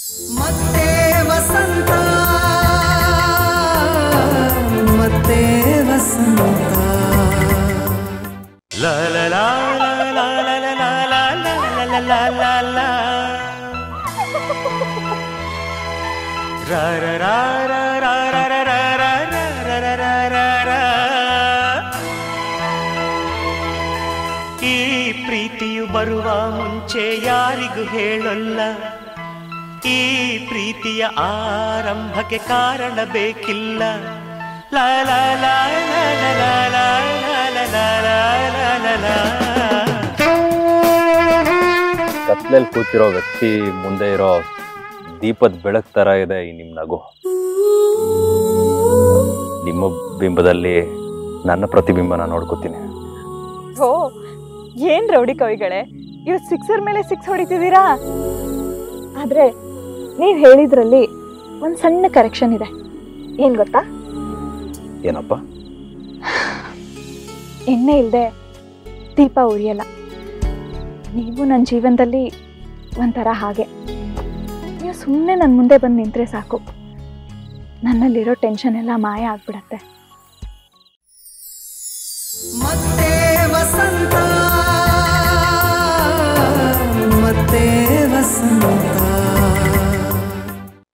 ಮತ್ತೆ ವಸಂತ ಮತ್ತೆ ವಸಂತ ಲಾ ಲಾ ಲಾ ಲಾ ಲಾ ಲಾ ಲಾ ಲಾ ಲಾ ಲಾ ಲಾ ರಾ ರಾ ರಾ ರಾ ರಾ ರಾ ರಾ ರಾ ರಾ ರಾ ರಾ ರಾ. ಈ ಪ್ರೀತಿಯು ಬರುವ ಮುಂಚೆ ಯಾರಿಗೂ ಹೇಳಲ್ಲ, ಈ ಪ್ರೀತಿಯ ಆರಂಭಕ್ಕೆ ಕಾರಣ ಬೇಕಿಲ್ಲ. ಲಾ ಲಾ ಲಾ ಲಾ ಲಾ ಲಾ ಲಾ ಲಾ ಲಾ ಲಾ ಲಾ. ಕತ್ಲಲ್ಲಿ ಕೂತಿರೋ ವ್ಯಕ್ತಿ ಮುಂದೆ ಇರೋ ದೀಪದ ಬೆಳಕು ತರ ಇದೆ ಈ ನಿಮ್ಮ ನಗು. ನಿಮ್ಮ ಬಿಂಬದಲ್ಲಿ ನನ್ನ ಪ್ರತಿಬಿಂಬನ ನೋಡ್ಕೋತೀನಿ. ಓ ಏನ್ ರೌಡಿ ಕವಿಗಳೇ, ಇವತ್ತು ಸಿಕ್ಸರ್ ಮೇಲೆ ಸಿಕ್ಸ್ ಹೊಡಿತಿದ್ದೀರಾ. ಆದ್ರೆ ನೀವ್ ಹೇಳಿದ್ರಲ್ಲಿ ಒಂದ್ ಸಣ್ಣ ಕರೆಕ್ಷನ್ ಇದೆ. ಏನ್ ಗೊತ್ತಾ? ಏನಪ್ಪ? ಎಣ್ಣೆ ಇಲ್ದೆ ದೀಪ ಉರಿಯಲ್ಲ. ನೀವು ನನ್ನ ಜೀವನದಲ್ಲಿ ಒಂಥರ ಹಾಗೆ. ನೀವು ಸುಮ್ಮನೆ ನನ್ನ ಮುಂದೆ ಬಂದು ನಿಂತ್ರೆ ಸಾಕು, ನನ್ನಲ್ಲಿರೋ ಟೆನ್ಷನ್ ಎಲ್ಲ ಮಾಯ ಆಗ್ಬಿಡತ್ತೆ. ಮತ್ತೆ